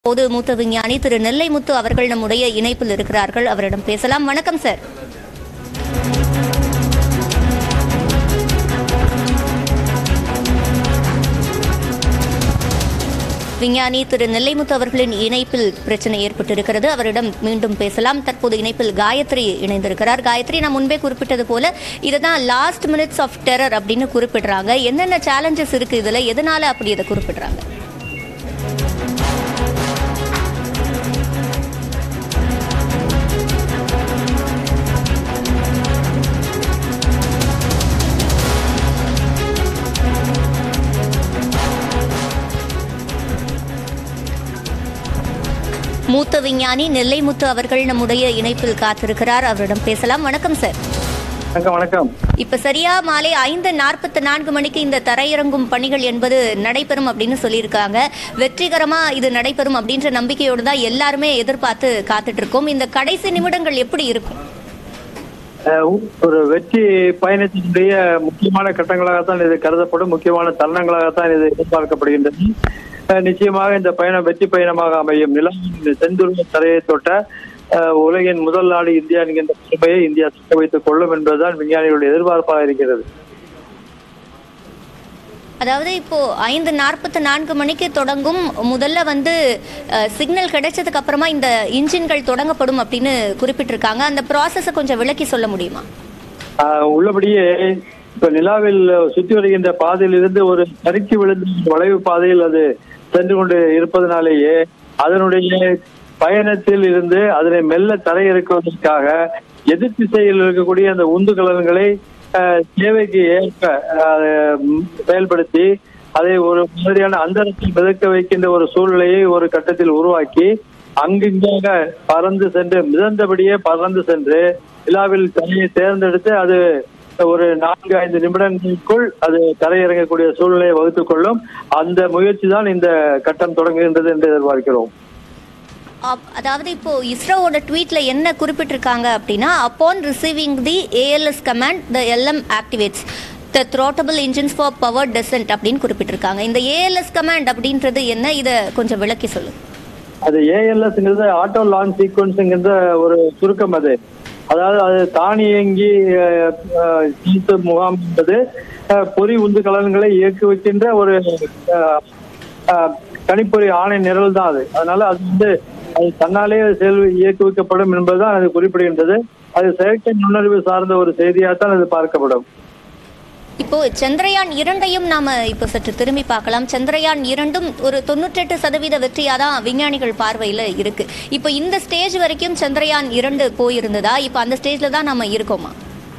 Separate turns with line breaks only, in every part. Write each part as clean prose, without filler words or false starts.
பொது மூத்த விஞ்ஞானி திரு நெல்லைமுத்து அவர்கள் நம்முடைய இணைப்பில் இருக்கிறார்கள். அவரிடம் பேசலாம். வணக்கம் சார். விஞ்ஞானி திரு நெல்லைமுத்து அவர்களின் இணைப்பில் பிரச்சனை ஏற்பட்டிருக்கிறது. அவரிடம் மீண்டும் பேசலாம். தற்போது இணைப்பில் காயத்ரி இணைந்திருக்கிறார். காயத்ரி, நான் முன்பே குறிப்பிட்டது போல இதுதான் லாஸ்ட் மினிட்ஸ் ஆஃப் டெரர் அப்படின்னு குறிப்பிடுறாங்க. என்னென்ன சேலஞ்சஸ் இருக்கு இதுல, எதனால அப்படி இதை குறிப்பிடுறாங்க? மூத்த விஞ்ஞானி நெல்லைமுத்து அவர்கள் நம்முடைய இணைப்பில் காத்திருக்கிறார். அவரிடம் பேசலாம். வணக்கம் சார்.
வணக்கம்.
இப்ப சரியா மாலை 5:44 மணிக்கு இந்த தரையிறங்கும் பணிகள் என்பது நடைபெறும் அப்படின்னு சொல்லியிருக்காங்க. வெற்றிகரமா இது நடைபெறும் அப்படின்ற நம்பிக்கையோடு தான் எல்லாருமே எதிர்பார்த்து காத்துட்டு இருக்கோம். இந்த கடைசி நிமிடங்கள் எப்படி இருக்கும்?
ஒரு வெற்றி பயணத்தினுடைய முக்கியமான கட்டங்களாகத்தான் இது கருதப்படும். முக்கியமான தருணங்களாகத்தான் இது எதிர்பார்க்கப்படுகின்றது. நிச்சயமாக இந்த பயணம் வெற்றி பயணமாக அமையும். நிலவின் தென்துருவ தரையை தொட்ட உலகின் முதல் நாடு இந்தியா என்கின்ற பெருமையை இந்தியா தக்க வைத்துக் கொள்ளும் என்பதுதான் விஞ்ஞானிகளுடைய எதிர்பார்ப்பாக இருக்கிறது.
அதாவது இப்போ 5:44 மணிக்கு தொடங்கும். முதல்ல சிக்னல் கிடைச்சதுக்கு அப்புறமா இந்த இன்ஜின்கள் தொடங்கப்படும் அப்படின்னு குறிப்பிட்டிருக்காங்க. அந்த ப்ராசஸை கொஞ்சம் விளக்கி சொல்ல முடியுமா?
உள்ளபடியே இப்ப நிலாவில் சுற்றி வருகின்ற பாதையில் இருந்து ஒரு சறுக்கி விழுந்த வளைவு பாதையில் அது சென்று கொண்டு இருப்பதனாலேயே அதனுடைய பயணத்தில் இருந்து அதனை மெல்ல தரையிறக்குவதற்காக எதிர் திசையில் இருக்கக்கூடிய அந்த உந்து கலன்களை தேவைக்கு ஏற்ப செயல்படுத்தி அதை ஒரு மாதிரியான அந்தரத்தில் மிதக்க வைக்கின்ற ஒரு சூழ்நிலையை ஒரு கட்டத்தில் உருவாக்கி அங்கிங்காக பறந்து சென்று மிதந்தபடியே பறந்து சென்று நிலாவில் தரையை தேர்ந்தெடுத்து அது ஒரு 4-5 நிமிடங்களுக்குள் அது தரையிறங்கக்கூடிய சூழ்நிலையை வகுத்துக் கொள்ளும். அந்த முயற்சி தான் இந்த கட்டம் தொடங்குகின்றது என்று எதிர்பார்க்கிறோம்.
அதாவது இப்போ இஸ்ரோவோட ட்வீட்ல என்ன குறிப்பிட்டிருக்காங்க அப்படின்னா, upon receiving the ALS command the LM activates the throttable engines for power descent அப்படின்னு குறிப்பிட்டிருக்காங்க. இந்த ALS command அப்படின்றது என்ன? இதை கொஞ்சம் விளக்கி சொல்லு.
அது ALSங்கிறது ஆட்டோ லான்ச் சீக்வன்ஸ்ங்கிற ஒரு சுருக்கம். அதாவது அது தானியங்கி முகாம் என்பது பொறி உந்து கலன்களை இயக்குவிக்கின்ற ஒரு கணிப்பொறி ஆணை நிரல் தான் அது. அதனால அது தன்னாலே இயக்குவிக்கப்படும் என்பதுதான் அது குறிப்பிடுகின்றது. அது செயற்கை நுண்ணறிவு சார்ந்த ஒரு செய்தியாகத்தான் அது பார்க்கப்படும்.
இப்போ சந்திரயான் 2ஐயும் நாம இப்போ சற்று திரும்பி பார்க்கலாம். சந்திரயான் 2ம் ஒரு 98% வெற்றியா தான் விஞ்ஞானிகள் பார்வையில இருக்கு. இப்போ இந்த ஸ்டேஜ் வரைக்கும் சந்திரயான் 2 போயிருந்ததா? இப்போ அந்த ஸ்டேஜ்ல தான் நாம இருக்கோமா?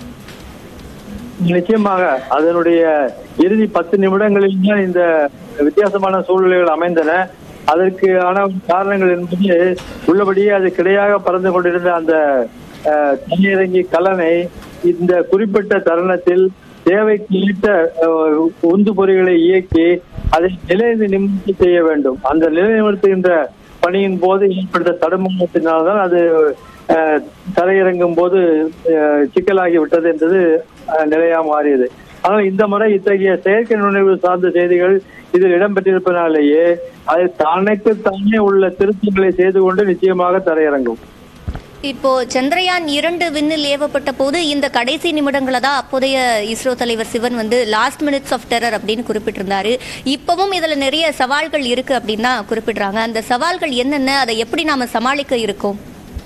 நிச்சயமாக அதனுடைய இறுதி 10 நிமிடங்களில் தான் இந்த வித்தியாசமான சூழ்நிலைகள் அமைந்தன. அதற்கான காரணங்கள் என்பது உள்ளபடியே அது கிடையாக பறந்து கொண்டிருந்த அந்த தரையிறங்கி கலனை இந்த குறிப்பிட்ட தருணத்தில் தேவைக்கு ஏற்ற உந்து பொறிகளை இயக்கி அதை நிலைநிறுத்தி செய்ய வேண்டும். அந்த நிலைநிறுத்துகின்ற பணியின் போது ஏற்பட்ட தடுமாற்றத்தினால்தான் அது தரையிறங்கும் போது சிக்கலாகி விட்டது என்றது நிலையா மாறியது. ஆனால் இந்த முறை இத்தகைய செயற்கை நுண்ணறிவு சார்ந்த செய்திகள் இதில் இடம்பெற்றிருப்பதனாலேயே அது தானே உள்ள திருத்தங்களை செய்து கொண்டு நிச்சயமாக தரையிறங்கும்.
இப்போ சந்திரயான் 2 விண்ணில் ஏவப்பட்ட போது இந்த கடைசி நிமிடங்களை தான் அப்போதைய இஸ்ரோ தலைவர் Sivan last minutes of terror அப்படின்னு குறிப்பிட்டிருந்தாரு. இப்பவும் இதுல நிறைய சவால்கள் இருக்கு அப்படின்னு தான் குறிப்பிடுறாங்க. அந்த சவால்கள் என்னென்ன, அதை எப்படி நாம சமாளிக்க இருக்கோம்?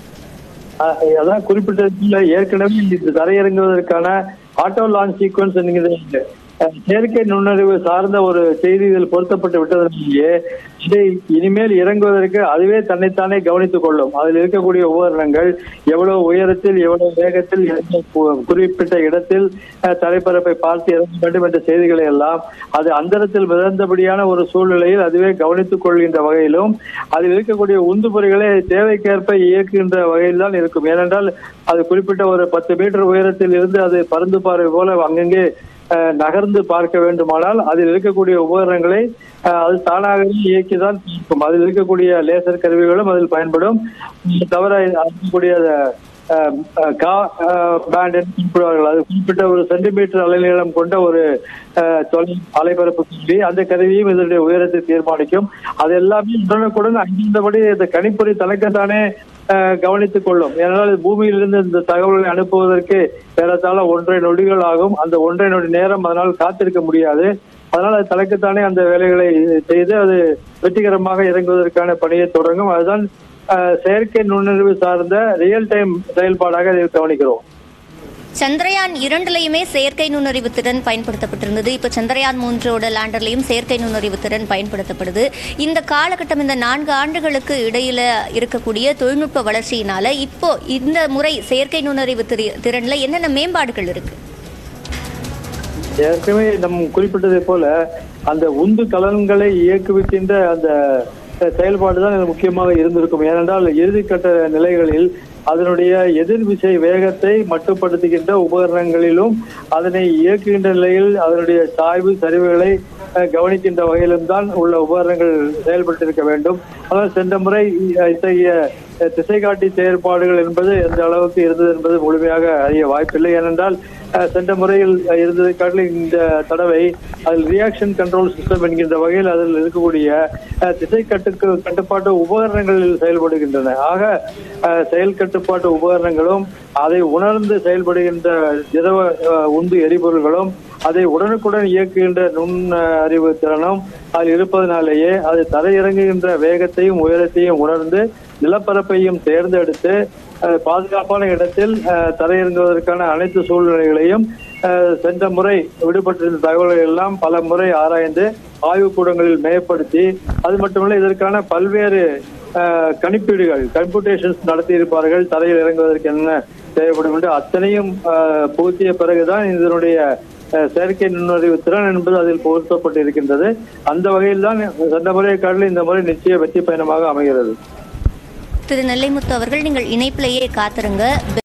அதான் குறிப்பிட்ட ஏற்கனவே இது தரையிறங்குவதற்கான ஆட்டோ லான்ச் சீக்வன்ஸ் என்கிற செயற்கை நுண்ணறிவு சார்ந்த ஒரு செய்தி இதில் பொருத்தப்பட்டு விட்டதனாலேயே இதை இனிமேல் இறங்குவதற்கு அதுவே தன்னைத்தானே கவனித்துக் கொள்ளும். அதில் இருக்கக்கூடிய உபகரணங்கள் எவ்வளவு உயரத்தில் எவ்வளவு வேகத்தில் குறிப்பிட்ட இடத்தில் தரைப்பரப்பை பார்த்து இறங்க வேண்டும் என்ற செய்திகளை எல்லாம் அது அந்தரத்தில் மிதந்தபடியான ஒரு சூழ்நிலையில் அதுவே கவனித்துக் கொள்கின்ற வகையிலும் அதில் இருக்கக்கூடிய உந்து பொறிகளை தேவைக்கேற்ப இயக்குகின்ற வகையில் தான் இருக்கும். ஏனென்றால் அது குறிப்பிட்ட ஒரு 10 மீட்டர் உயரத்தில் இருந்து அது பருந்து பார்வை போல அங்கங்கே நகர்ந்து பார்க்க வேண்டுமானால் அதில் இருக்கக்கூடிய உபகரணங்களை அது தானாகவே இயக்கிதான் இருக்கும். அதில் இருக்கக்கூடிய லேசர் கருவிகளும் அதில் பயன்படும். தவிர இருக்கக்கூடிய பேண்ட் என்று குறிப்பிடுவார்கள். அது குறிப்பிட்ட ஒரு சென்டிமீட்டர் அலைநீளம் கொண்ட ஒரு அலைபரப்பு கருவி. அந்த கருவியும் இதனுடைய உயரத்தை தீர்மானிக்கும். அது எல்லாமே உடனுக்குடன் அங்கிருந்தபடி இந்த கணிப்பொறி தனக்குத்தானே கவனித்துக் கொள்ளும். ஏனென்றால் பூமியிலிருந்து இந்த தகவல்களை அனுப்புவதற்கு ஏறத்தாழ 1.5 நொடிகள் ஆகும். அந்த 1.5 நொடி நேரம் அதனால் காத்திருக்க முடியாது. அதனால் அது தனக்குத்தானே அந்த வேலைகளை செய்து அது வெற்றிகரமாக இறங்குவதற்கான பணியை தொடங்கும். அதுதான் செயற்கை நுண்ணறிவு சார்ந்த ரியல் டைம் செயல்பாடாக இதை கவனிக்கிறோம்.
சந்திரயான் 2லயுமே செயற்கை நுண்ணறிவு திறன் பயன்படுத்தப்பட்டிருந்தது. இப்போ சந்திரயான் 3 லேண்டர்லையும் செயற்கை நுண்ணறிவு திறன் பயன்படுத்தப்படுது. இந்த காலகட்டம், இந்த 4 ஆண்டுகளுக்கு இடையில இருக்கக்கூடிய தொழில்நுட்ப வளர்ச்சியினால இப்போ இந்த முறை செயற்கை நுண்ணறிவு திறன்ல என்னென்ன மேம்பாடுகள் இருக்கு?
ஏற்கனவே நம் குறிப்பிட்டதை போல அந்த உந்து கலன்களை இயக்குவிக்கின்ற அந்த செயல்பாடுதான் முக்கியமாக இருந்திருக்கும். ஏனென்றால் இறுதிக்கட்ட நிலைகளில் அதனுடைய எதிர்விசை வேகத்தை மட்டுப்படுத்துகின்ற உபகரணங்களிலும் அதனை இயக்குகின்ற நிலையில் அதனுடைய சாய்வு சரிவுகளை கவனிக்கின்ற வகையிலும் தான் உள்ள உபகரணங்கள் செயல்பட்டிருக்க வேண்டும். ஆனால் சென்ற முறை இத்தகைய திசைகாட்டி செயற்பாடுகள் என்பது எந்த அளவுக்கு இருந்தது என்பது முழுமையாக அறிய வாய்ப்பில்லை. ஏனென்றால் சென்ற முறையில் இருந்ததை காட்டிலும் இந்த தடவை அதில் ரியாக்ஷன் கண்ட்ரோல் சிஸ்டம் என்கின்ற வகையில் அதில் இருக்கக்கூடிய திசை கட்டுப்பாட்டு உபகரணங்களில் செயல்படுகின்றன. ஆக செயல் கட்டுப்பாட்டு உபகரணங்களும் அதை உணர்ந்து செயல்படுகின்ற திரவ உந்து எரிபொருள்களும் அதை உடனுக்குடன் இயக்குகின்ற நுண் அறிவு திறனும் அதில் இருப்பதனாலேயே அது தரையிறங்குகின்ற வேகத்தையும் உயரத்தையும் உணர்ந்து நிலப்பரப்பையும் தேர்ந்தெடுத்து பாதுகாப்பான இடத்தில் தரையிறங்குவதற்கான அனைத்து சூழ்நிலைகளையும் சென்ற முறை விடுபட்டிருந்த தகவல்கள் எல்லாம் பல முறை ஆராய்ந்து ஆய்வுக்கூடங்களில் மேம்படுத்தி, அது மட்டுமல்ல இதற்கான பல்வேறு கணிப்பீடுகள் கம்ப்யூட்டேஷன்ஸ் நடத்தி இருப்பார்கள். தரையில் இறங்குவதற்கு என்ன தேவைப்படும் என்று அத்தனையும் புகுத்திய பிறகுதான் இதனுடைய செயற்கை நுண்ணறிவு திறன் என்பது அதில் பொருத்தப்பட்டிருக்கின்றது. அந்த வகையில் தான் சென்ற முறையை காட்டிலும் இந்த முறை நிச்சய வெற்றி பயணமாக அமைகிறது.
திரு நெல்லைமுத்து அவர்கள், நீங்கள் இணைப்பிலேயே காத்திருங்க.